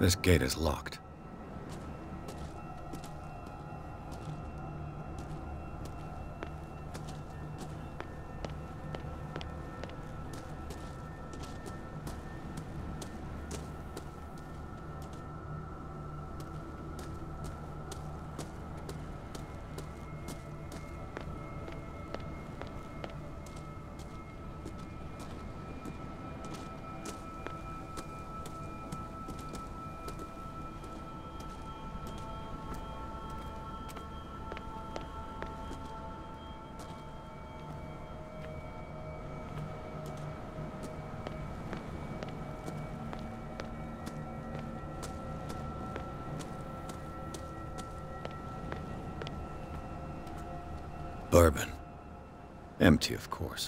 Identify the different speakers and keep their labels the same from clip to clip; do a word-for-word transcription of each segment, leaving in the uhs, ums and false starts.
Speaker 1: This gate is locked. Bourbon. Empty, of course.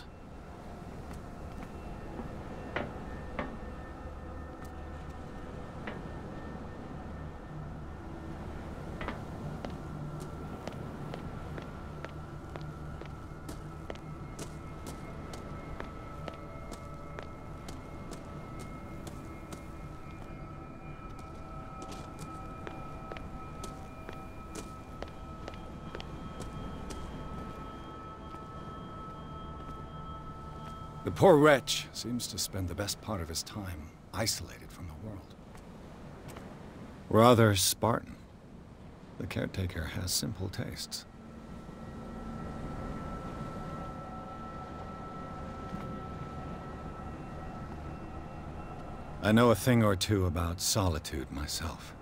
Speaker 1: The poor wretch seems to spend the best part of his time isolated from the world. Rather Spartan. The caretaker has simple tastes. I know a thing or two about solitude myself.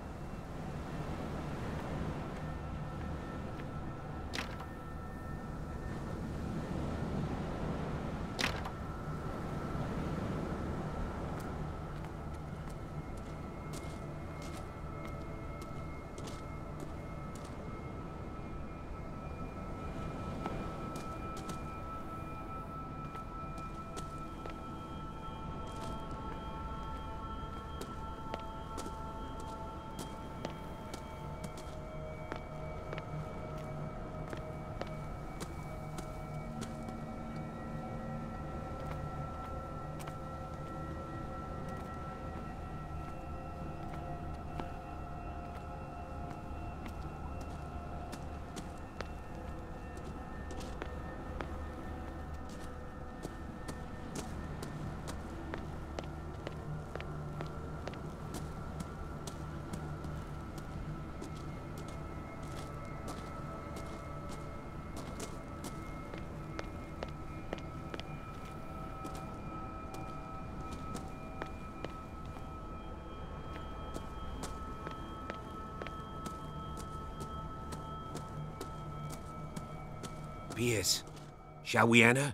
Speaker 2: Pierce, shall we enter?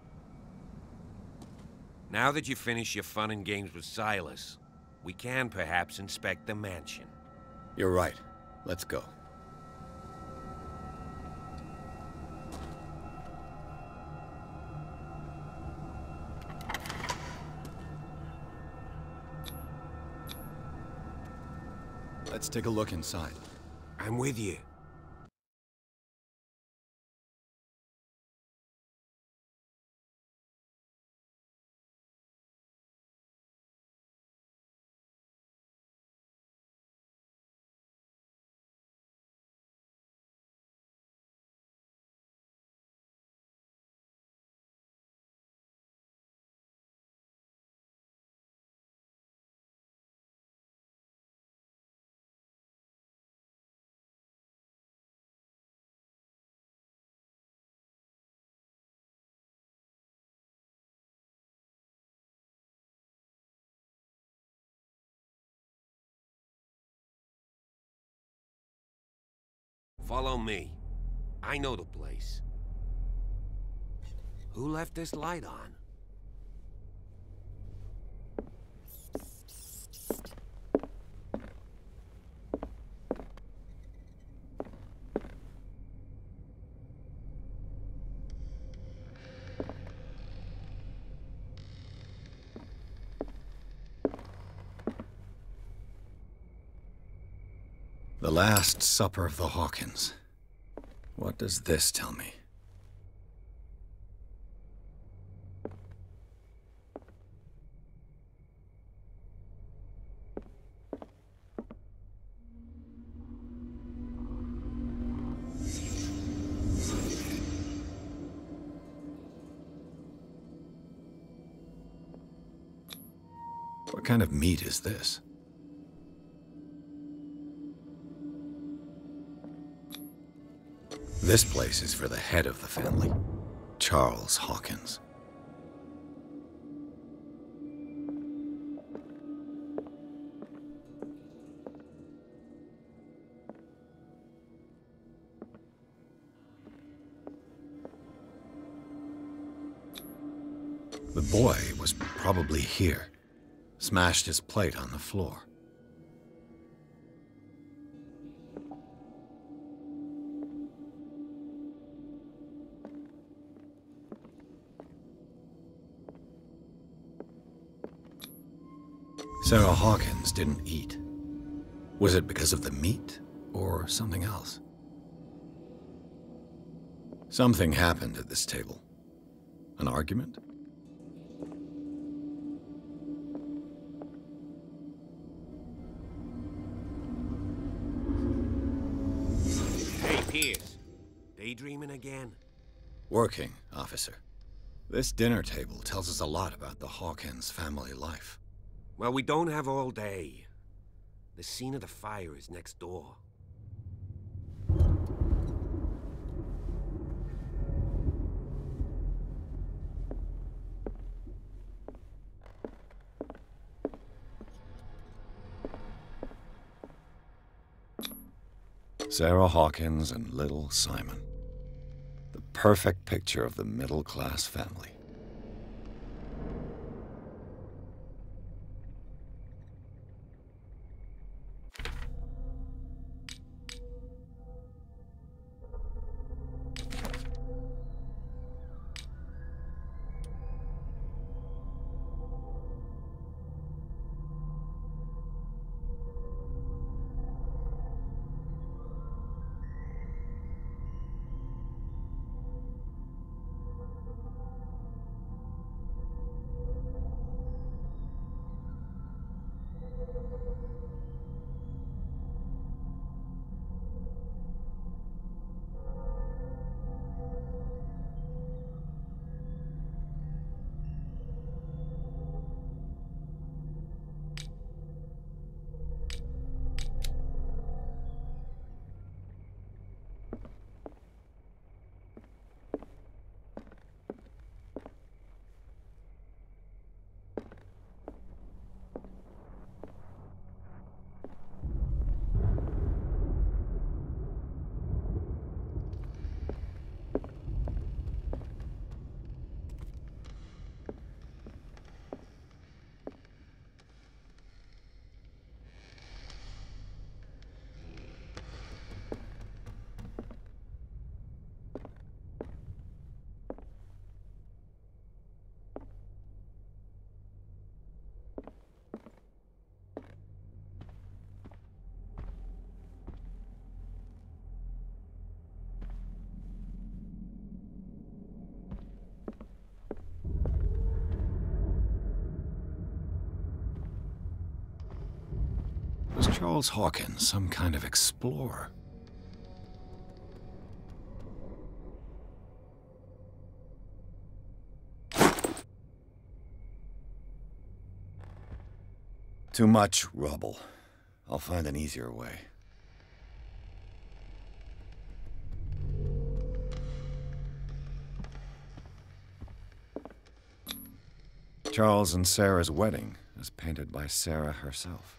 Speaker 2: Now that you've finished your fun and games with Silas, we can perhaps inspect the mansion.
Speaker 1: You're right. Let's go. Let's take a look inside.
Speaker 2: I'm with you. Follow me. I know the place. Who left this light on?
Speaker 1: The Last Supper of the Hawkins. What does this tell me? What kind of meat is this? This place is for the head of the family, Charles Hawkins. The boy was probably here, smashed his plate on the floor. Sarah Hawkins didn't eat. Was it because of the meat or something else? Something happened at this table. An argument?
Speaker 2: Hey, Pierce. Daydreaming again?
Speaker 1: Working, officer. This dinner table tells us a lot about the Hawkins family life.
Speaker 2: Well, we don't have all day. The scene of the fire is next door.
Speaker 1: Sarah Hawkins and little Simon. The perfect picture of the middle-class family. Was Charles Hawkins some kind of explorer? Too much rubble. I'll find an easier way. Charles and Sarah's wedding, as painted by Sarah herself.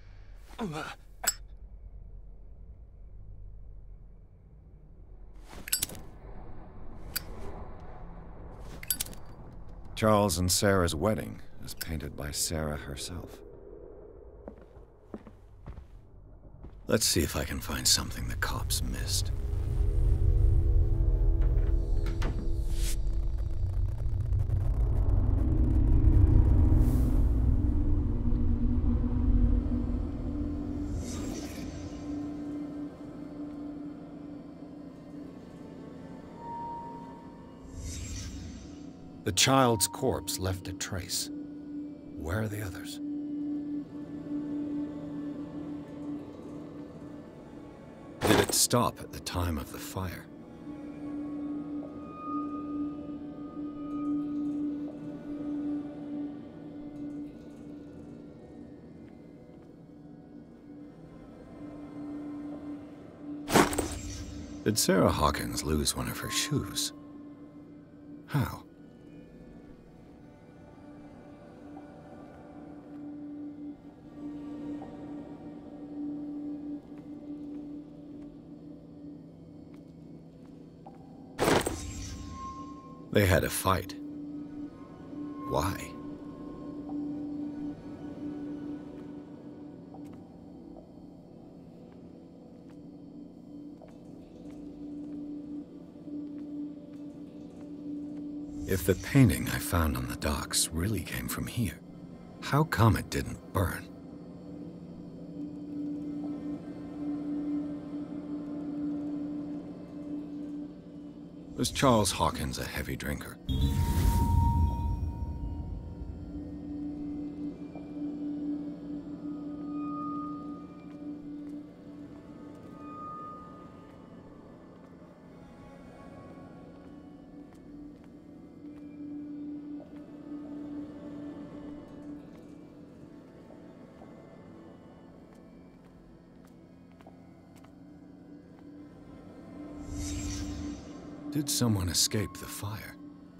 Speaker 1: Charles and Sarah's wedding, as painted by Sarah herself. Let's see if I can find something the cops missed. The child's corpse left a trace. Where are the others? Did it stop at the time of the fire? Did Sarah Hawkins lose one of her shoes? How? They had a fight. Why? If the painting I found on the docks really came from here, how come it didn't burn? Was Charles Hawkins a heavy drinker? Did someone escape the fire?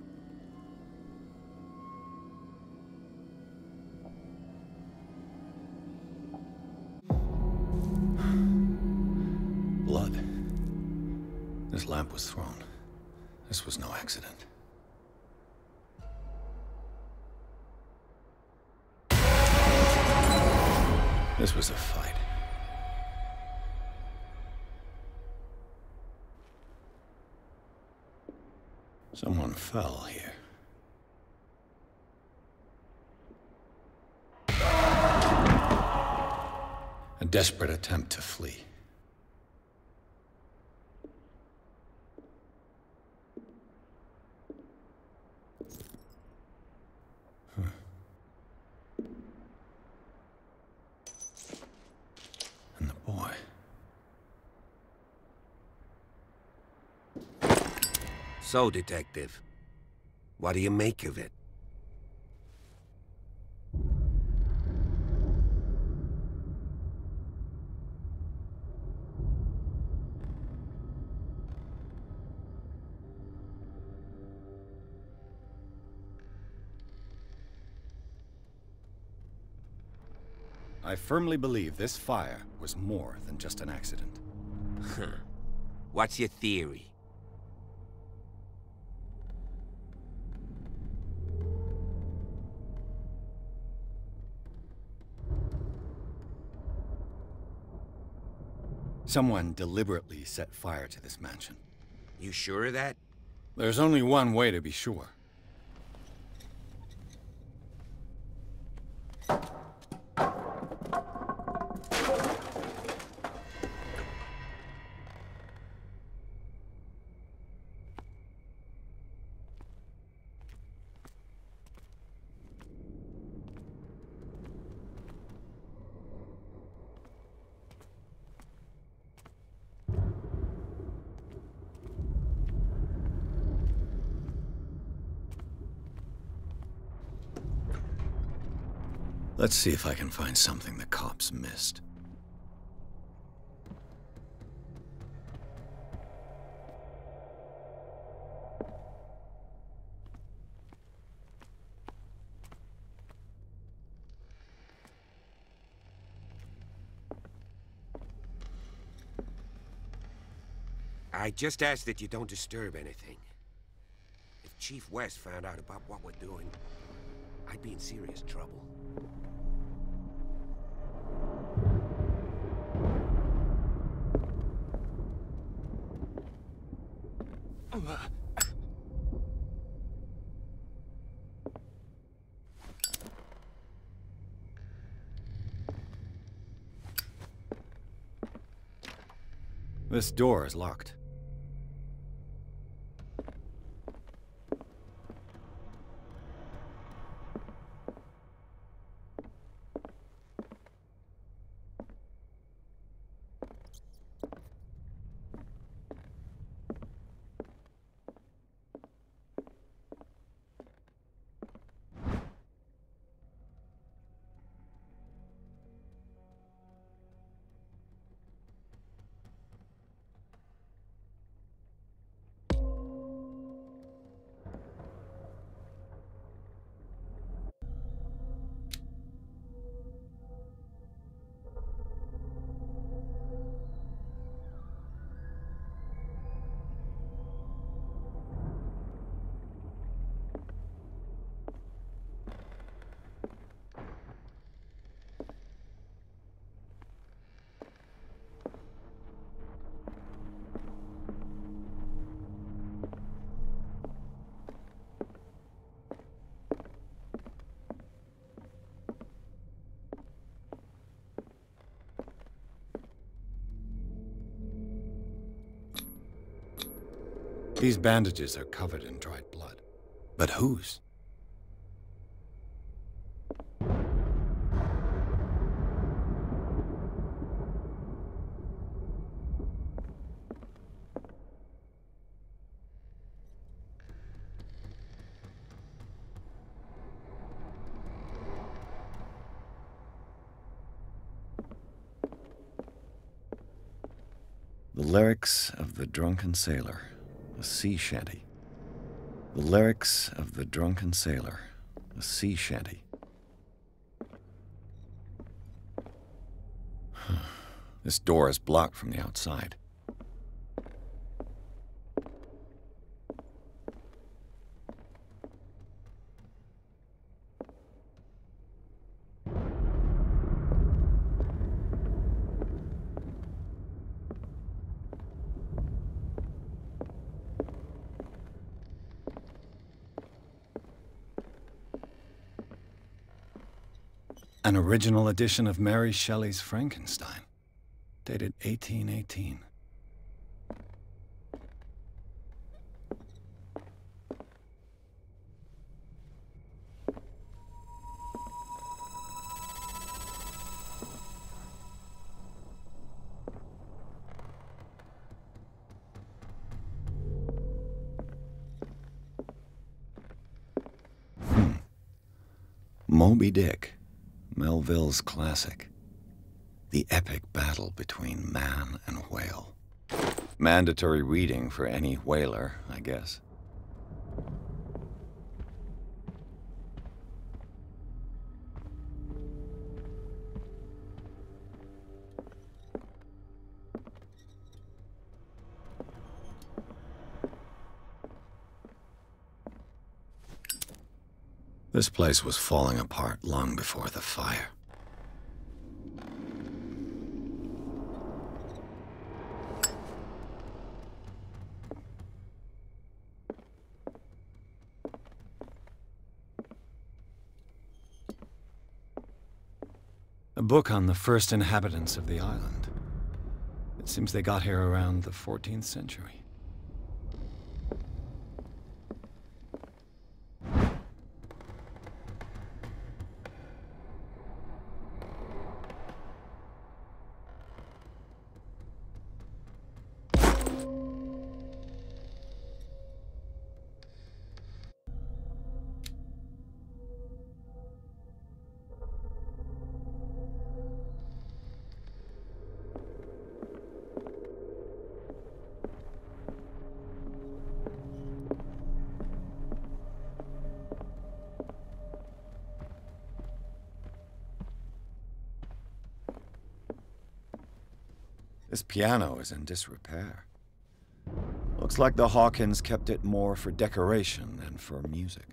Speaker 1: Blood. This lamp was thrown. This was no accident. This was a fight. Someone fell here. A desperate attempt to flee. Huh. And the boy.
Speaker 2: So, Detective, what do you make of it?
Speaker 1: I firmly believe this fire was more than just an accident.
Speaker 2: What's your theory?
Speaker 1: Someone deliberately set fire to this mansion.
Speaker 2: You sure of that?
Speaker 1: There's only one way to be sure. Let's see if I can find something the cops missed.
Speaker 2: I just ask that you don't disturb anything. If Chief West found out about what we're doing, I'd be in serious trouble.
Speaker 1: This door is locked. These bandages are covered in dried blood. But whose? The lyrics of the drunken sailor, a sea shanty. The lyrics of the drunken sailor, a sea shanty. This door is blocked from the outside. An original edition of Mary Shelley's Frankenstein, dated eighteen eighteen. Hmm. Moby Dick. Melville's classic. The epic battle between man and whale. Mandatory reading for any whaler, I guess. This place was falling apart long before the fire. A book on the first inhabitants of the island. It seems they got here around the fourteenth century. This piano is in disrepair. Looks like the Hawkins kept it more for decoration than for music.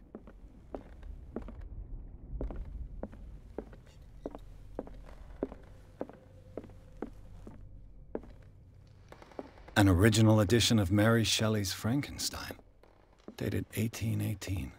Speaker 1: An original edition of Mary Shelley's Frankenstein, dated eighteen eighteen.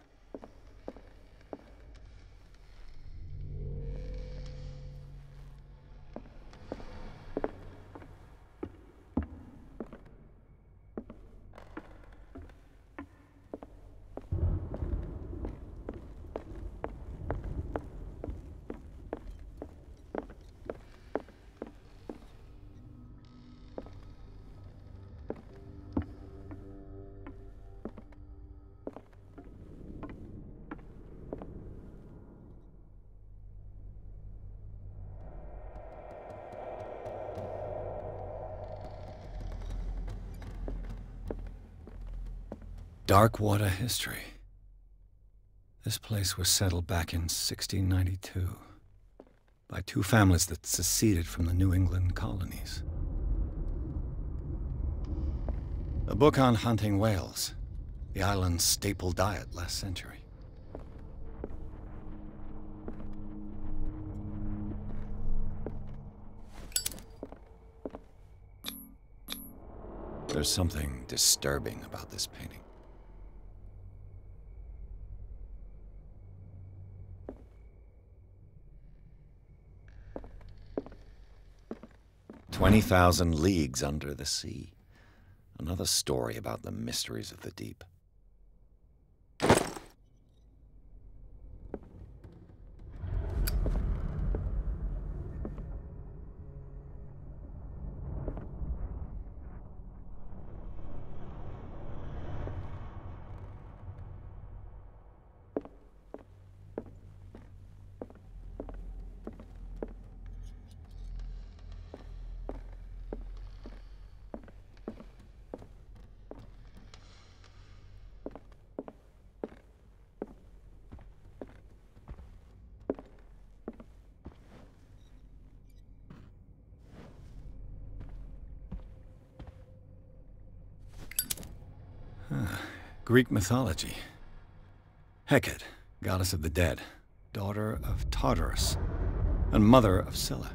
Speaker 1: Darkwater history. This place was settled back in sixteen ninety-two by two families that seceded from the New England colonies. A book on hunting whales, the island's staple diet last century. There's something disturbing about this painting. Twenty thousand leagues under the sea. Another story about the mysteries of the deep. Greek mythology. Hecate, goddess of the dead, daughter of Tartarus, and mother of Scylla.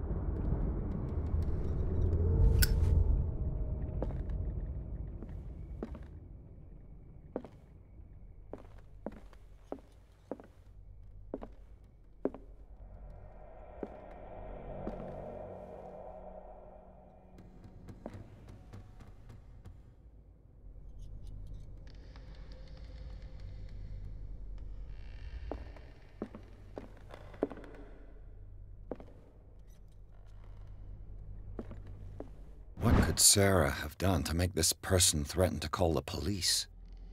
Speaker 1: What could Sarah have done to make this person threaten to call the police?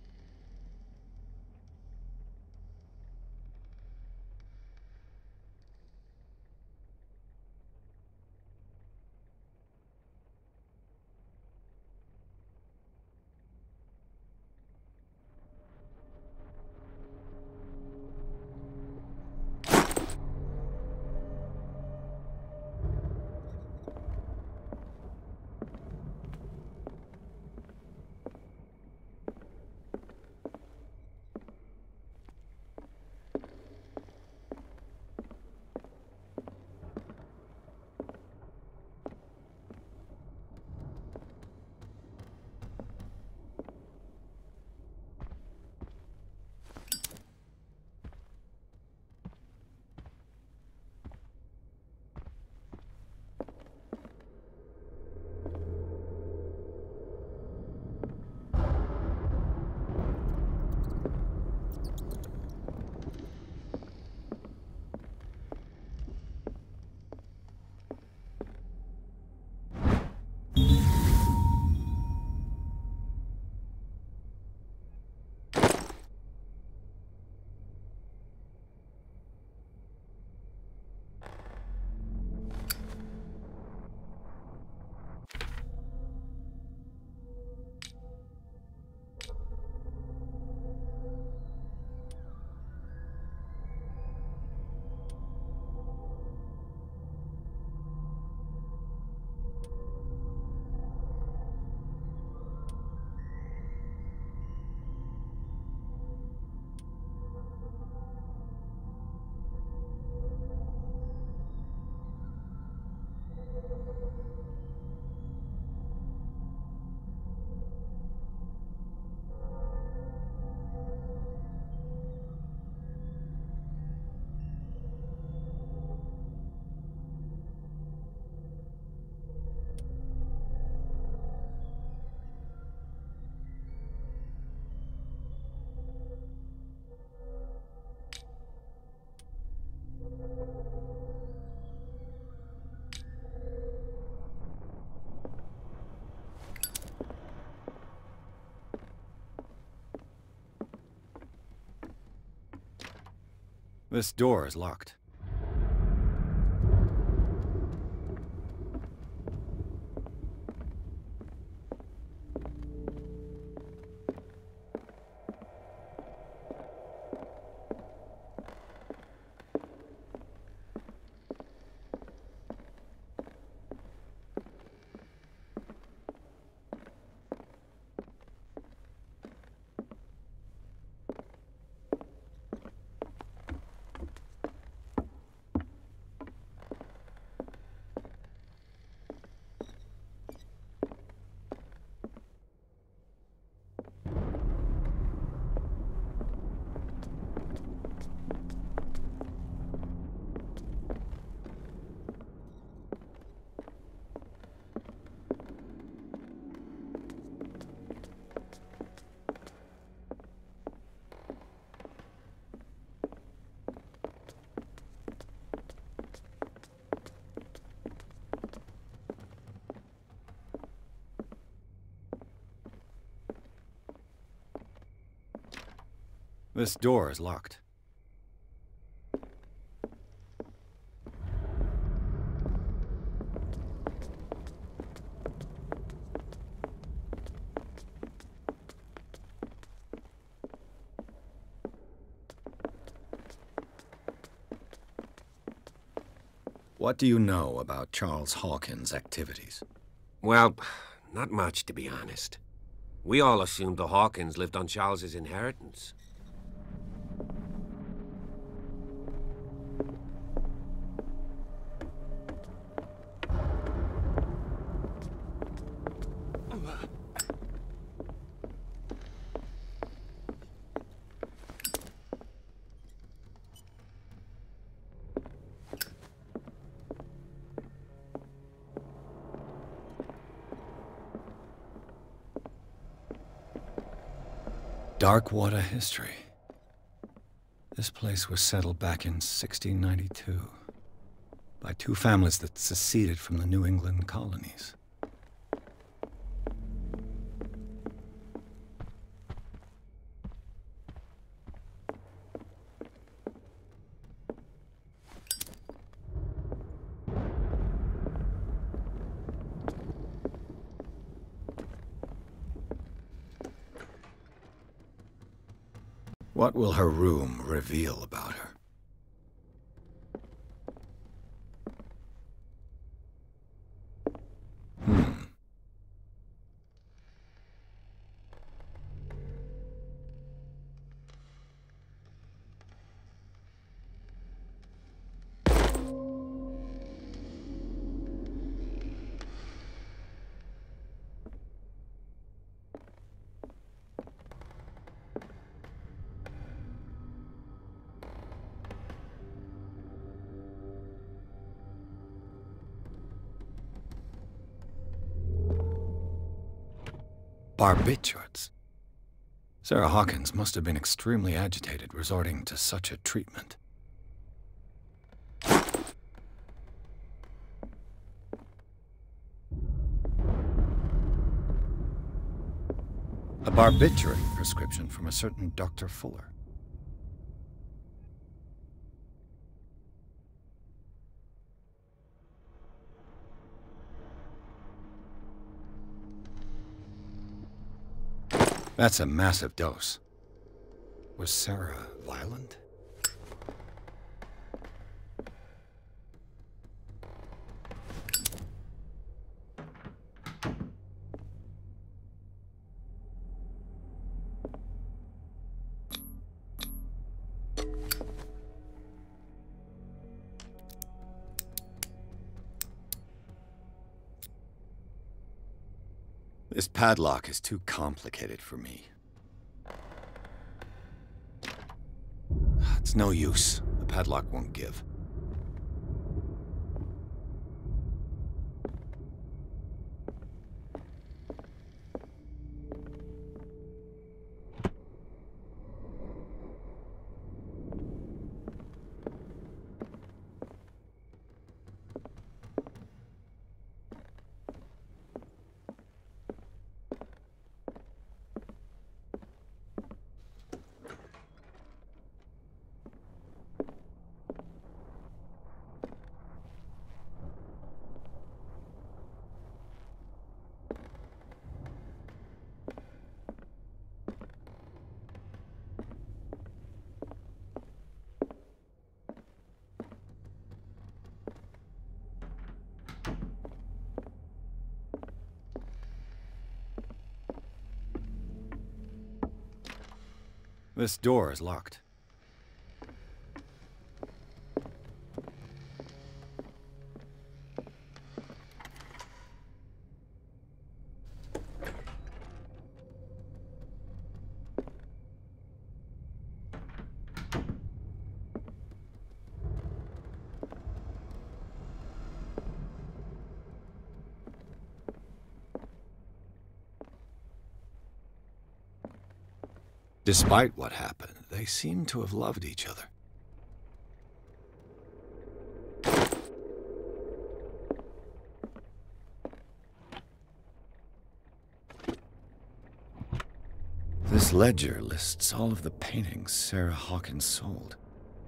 Speaker 1: This door is locked. This door is locked. What do you know about Charles Hawkins' activities?
Speaker 2: Well, not much, to be honest. We all assumed the Hawkins lived on Charles's inheritance.
Speaker 1: Darkwater history. This place was settled back in sixteen ninety-two by two families that seceded from the New England colonies. What will her room reveal about her? Hmm. Barbiturates. Sarah Hawkins must have been extremely agitated resorting to such a treatment. A barbiturate prescription from a certain Doctor Fuller. That's a massive dose. Was Sarah violent? This padlock is too complicated for me. It's no use. The padlock won't give. This door is locked. Despite what happened, they seem to have loved each other. This This ledger lists all of the paintings Sarah Hawkins sold.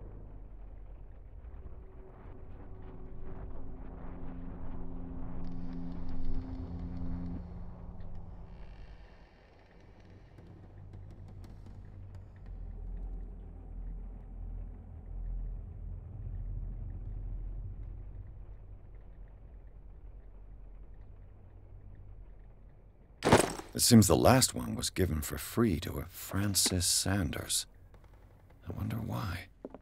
Speaker 1: It seems the last one was given for free to a Francis Sanders. I wonder why.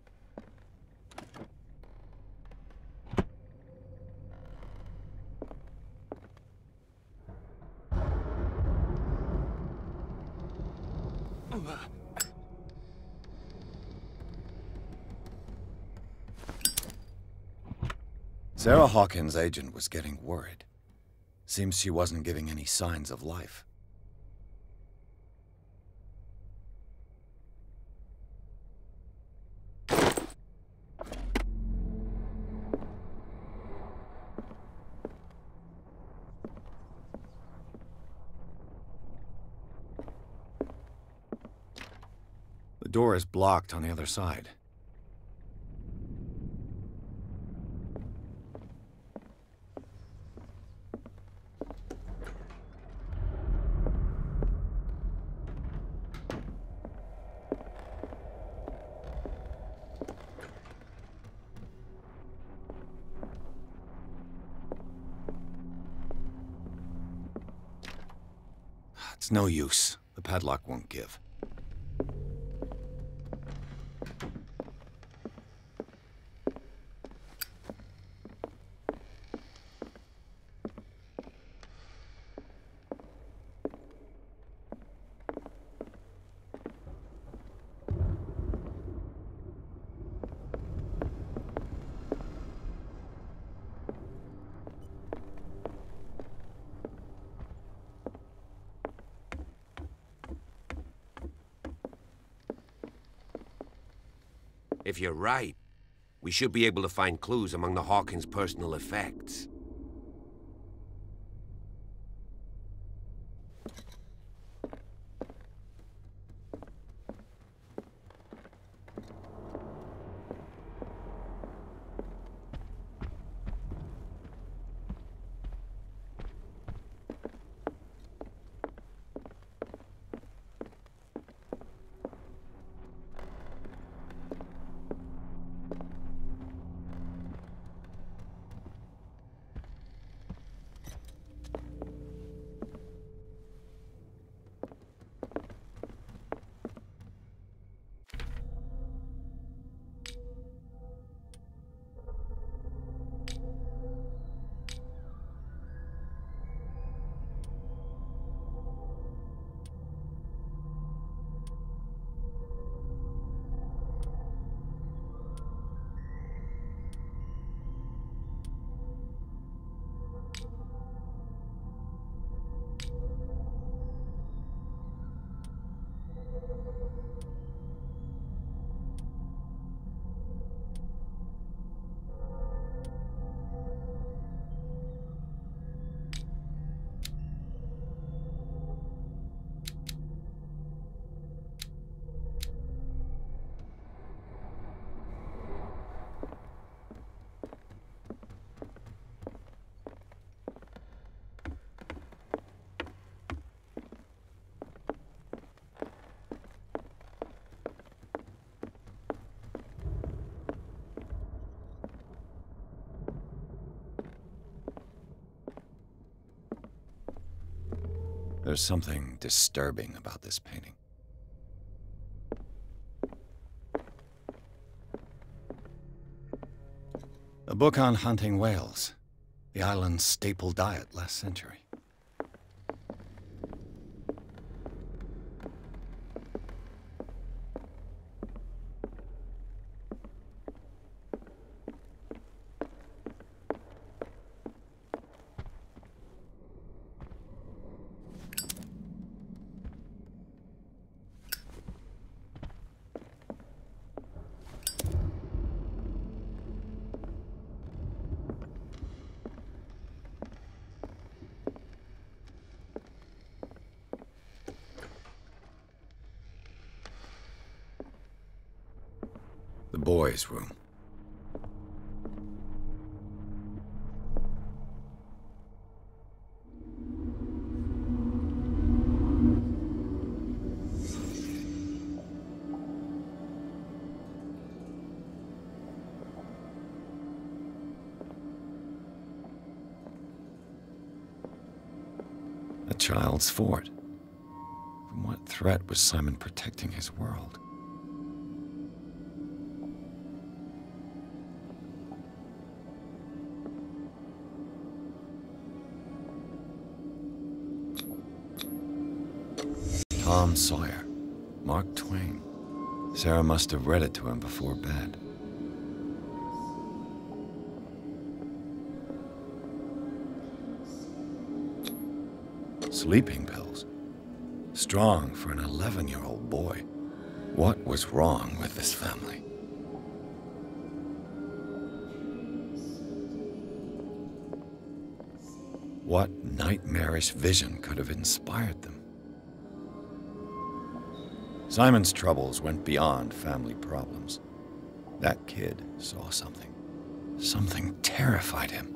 Speaker 1: Sarah Hawkins' agent was getting worried. Seems she wasn't giving any signs of life. The door is blocked on the other side. It's no use. The padlock won't give.
Speaker 2: If you're right, we should be able to find clues among the Hawkins' personal effects. There's something disturbing about this painting. A book on hunting whales, the island's staple diet last century.
Speaker 1: boys' room. A child's fort. From what threat was Simon protecting his world? Tom Sawyer. Mark Twain. Sarah must have read it to him before bed. Sleeping pills. Strong for an eleven-year-old boy. What was wrong with this family? What nightmarish vision could have inspired them? Simon's troubles went beyond family problems. That kid saw something. Something terrified him.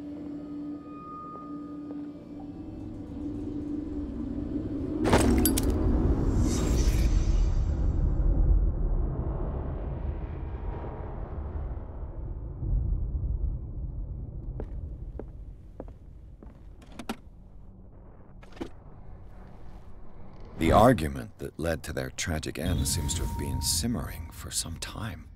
Speaker 1: The argument that led to their tragic end seems to have been simmering for some time.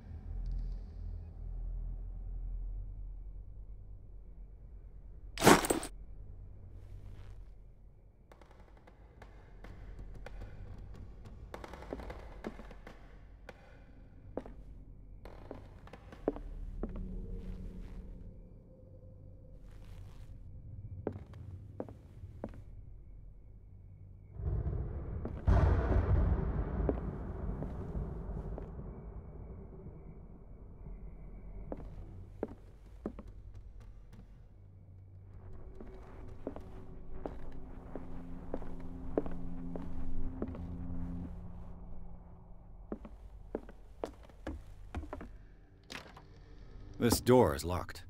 Speaker 1: This door is locked.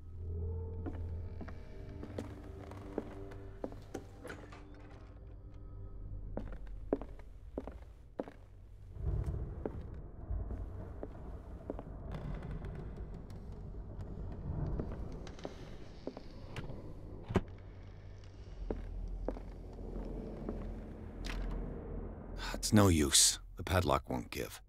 Speaker 1: It's no use. The padlock won't give.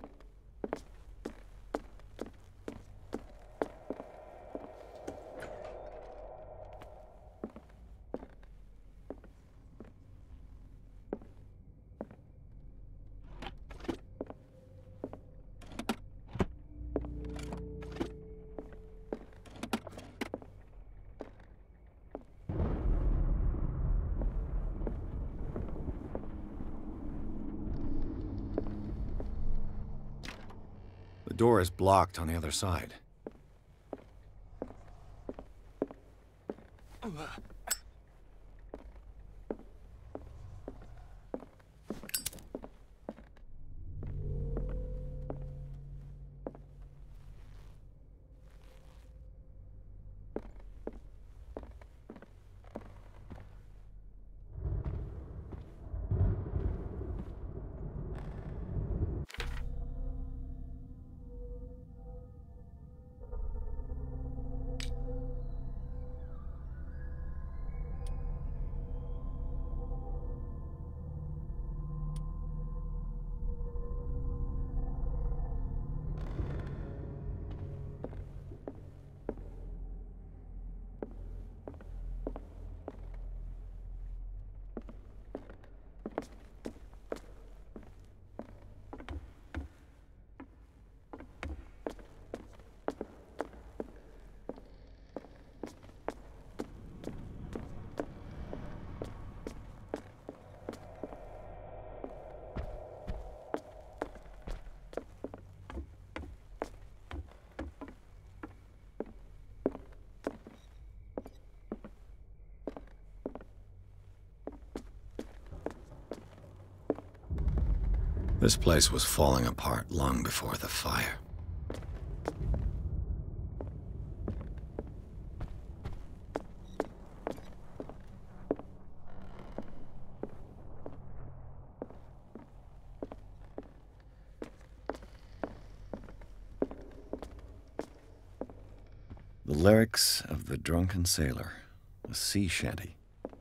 Speaker 1: The door is blocked on the other side. This place was falling apart long before the fire. Lyrics of the Drunken Sailor, a sea shanty.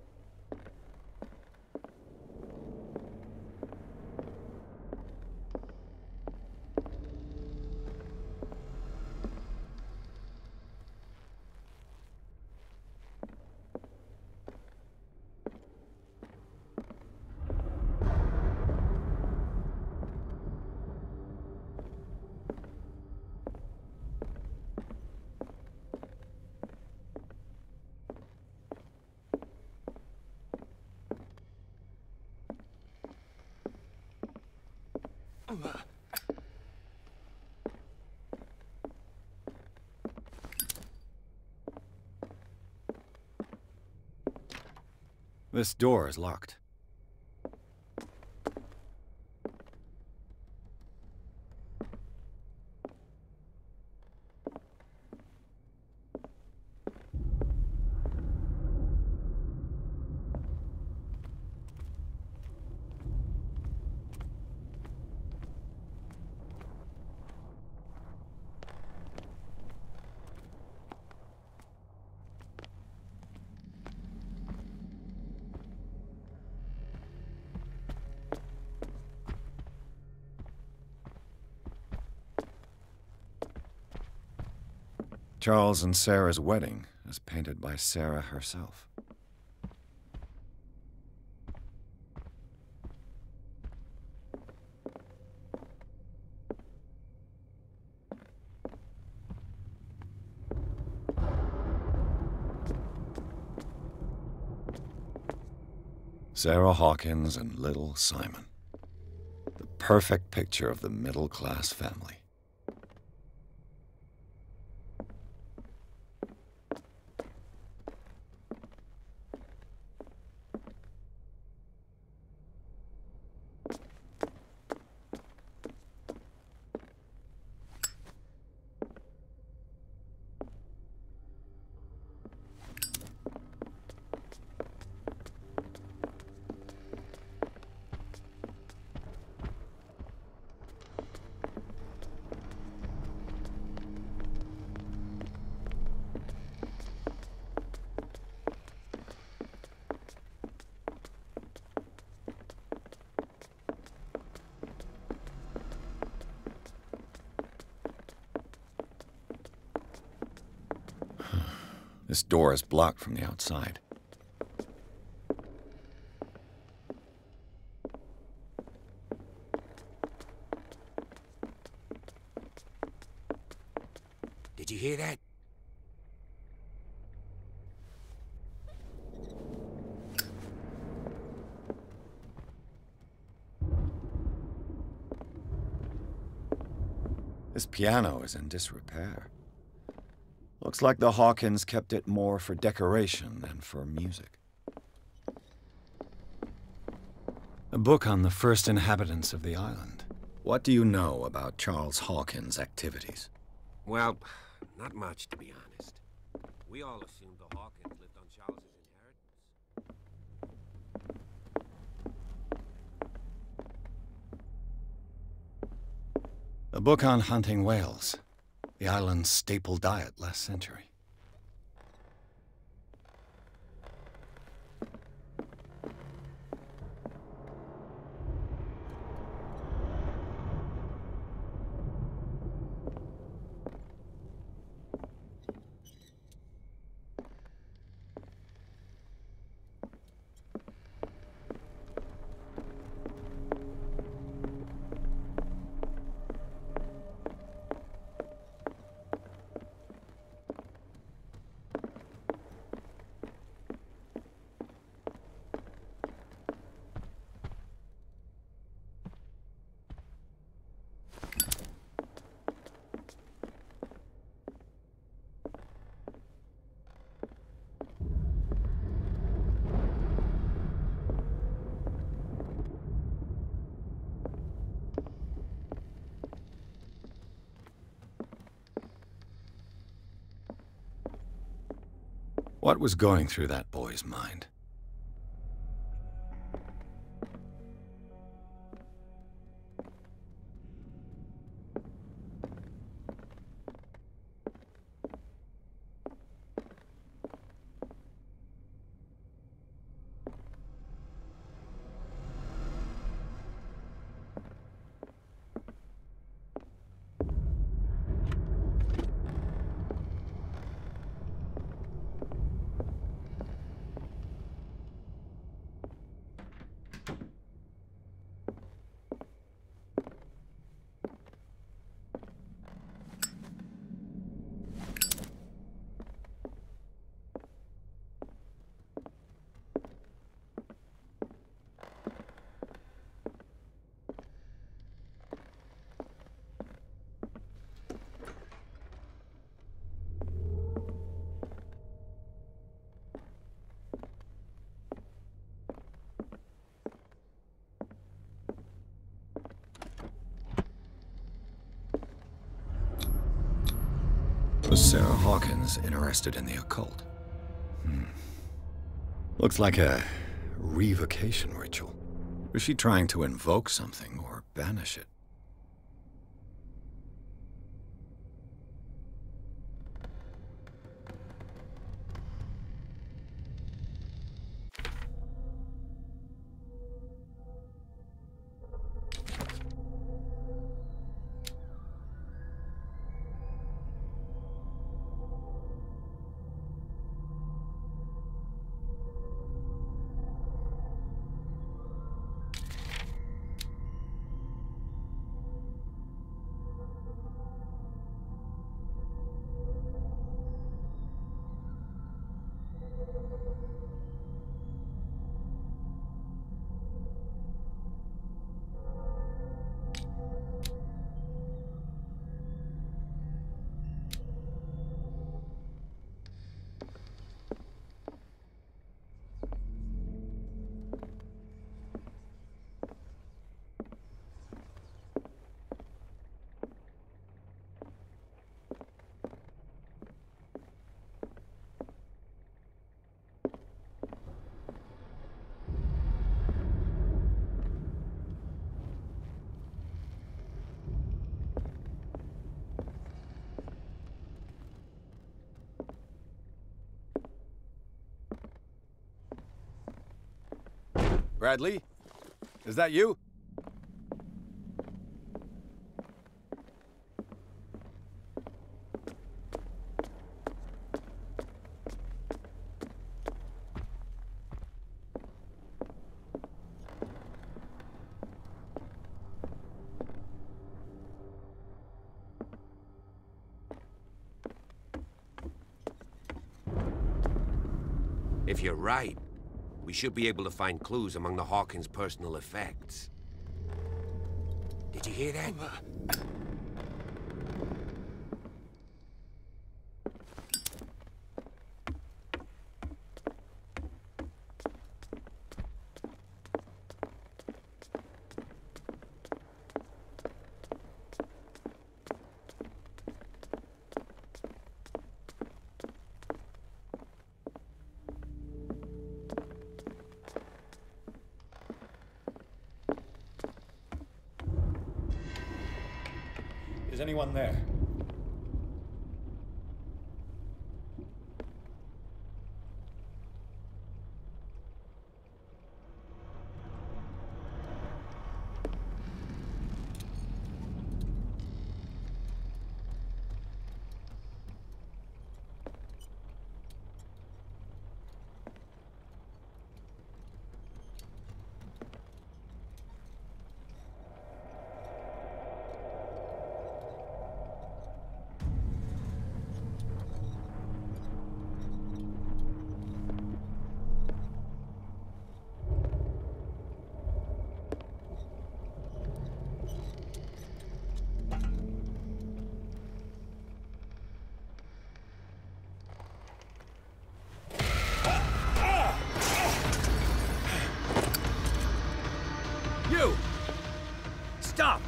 Speaker 1: This door is locked. Charles and Sarah's wedding, as painted by Sarah herself. Sarah Hawkins and little Simon. The perfect picture of the middle-class family. This door is blocked from the outside.
Speaker 2: Did you hear that?
Speaker 1: This piano is in disrepair. Looks like the Hawkins kept it more for decoration than for music. A book on the first inhabitants of the island. What do you know about Charles Hawkins' activities?
Speaker 2: Well, not much, to be honest. We all assumed the Hawkins lived on Charles's inheritance.
Speaker 1: A book on hunting whales. The island's staple diet last century. What was going through that boy's mind? Was Sarah Hawkins interested in the occult? Hmm. Looks like a revocation ritual. Was she trying to invoke something or banish it?
Speaker 3: Bradley? Is that you?
Speaker 2: If you're right, we should be able to find clues among the Hawkins' personal effects. Did you hear that?
Speaker 3: Is anyone there?
Speaker 2: You! Stop!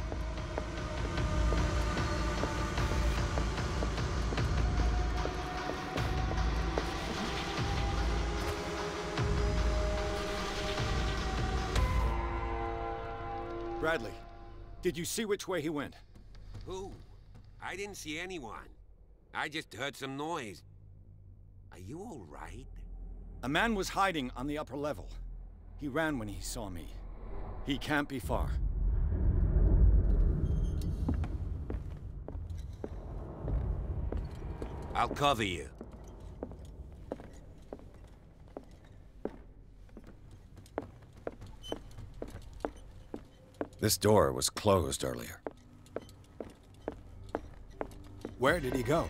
Speaker 3: Bradley, did you see which way he went?
Speaker 2: Who? I didn't see anyone. I just heard some noise. Are you all right?
Speaker 3: A man was hiding on the upper level. He ran when he saw me. He can't be far.
Speaker 2: I'll cover you.
Speaker 1: This door was closed earlier.
Speaker 3: Where did he go?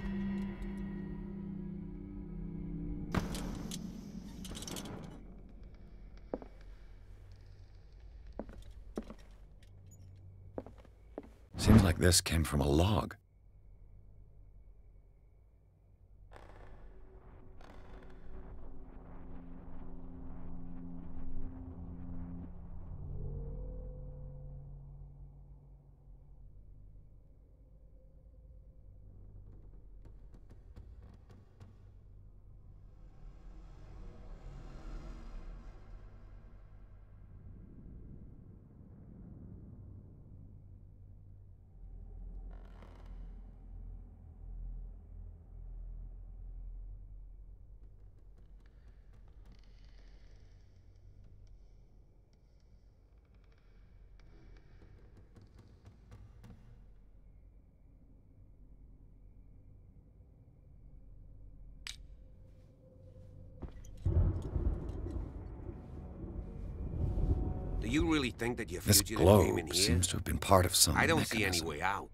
Speaker 1: Seems like this came from a log.
Speaker 2: Do you really think that your
Speaker 1: This
Speaker 2: fugitive came in
Speaker 1: globe
Speaker 2: here?
Speaker 1: seems to have been part of some
Speaker 2: I don't see any
Speaker 1: mechanism.
Speaker 2: way out.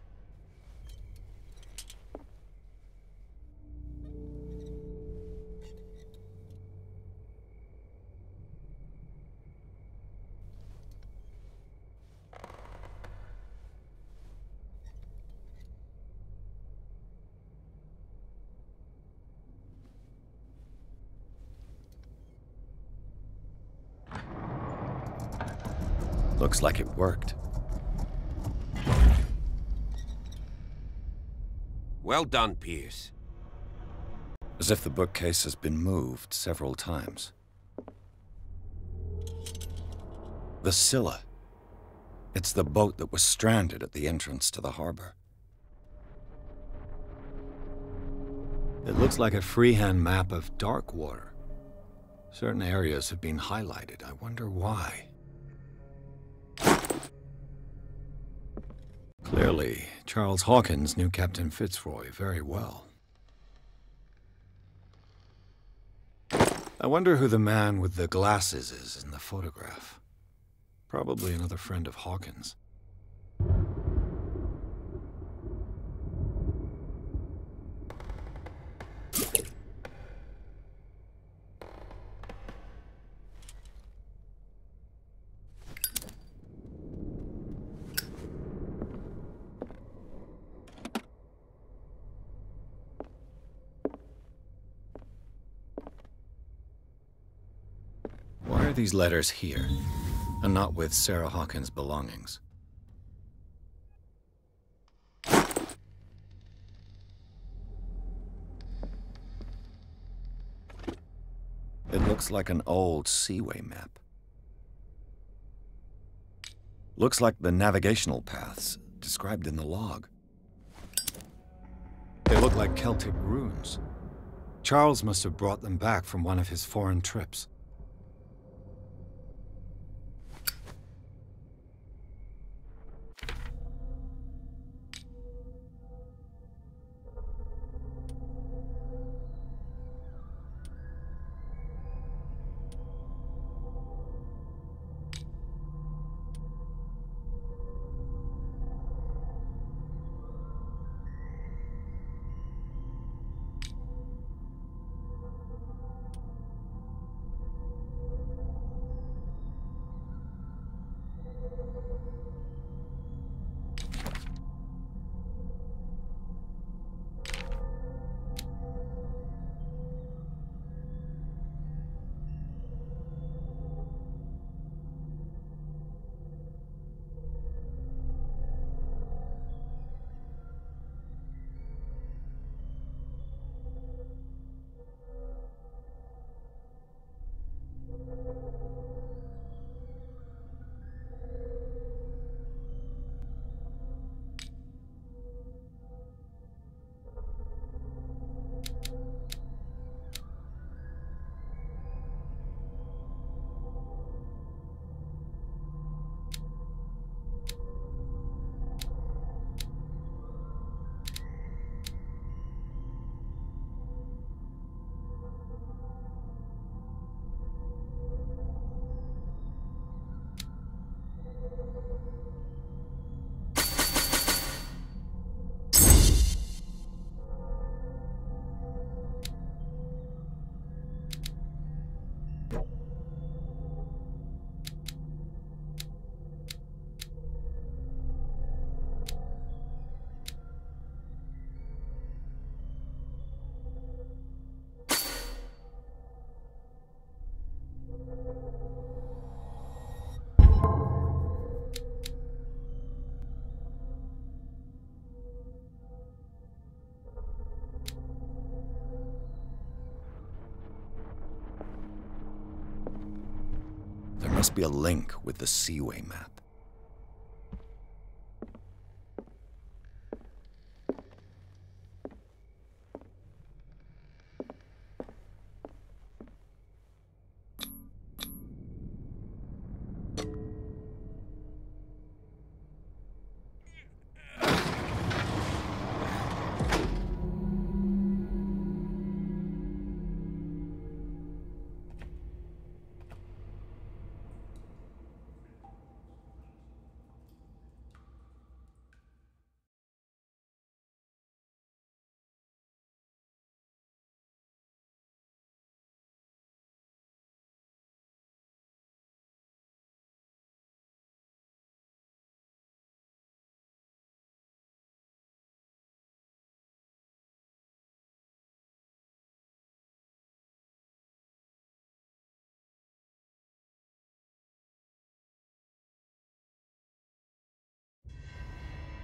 Speaker 1: Looks like it worked.
Speaker 2: Well done, Pierce.
Speaker 1: As if the bookcase has been moved several times. The Scylla. It's the boat that was stranded at the entrance to the harbor. It looks like a freehand map of Darkwater. Certain areas have been highlighted. I wonder why. Clearly, Charles Hawkins knew Captain Fitzroy very well. I wonder who the man with the glasses is in the photograph. Probably another friend of Hawkins. Why are these letters here, and not with Sarah Hawkins' belongings? It looks like an old Seaway map. Looks like the navigational paths described in the log. They look like Celtic runes. Charles must have brought them back from one of his foreign trips. There must be a link with the Seaway map.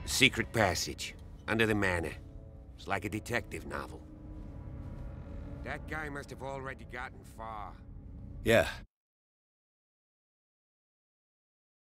Speaker 2: The secret passage, under the manor. It's like a detective novel. That guy must have already gotten far.
Speaker 1: Yeah,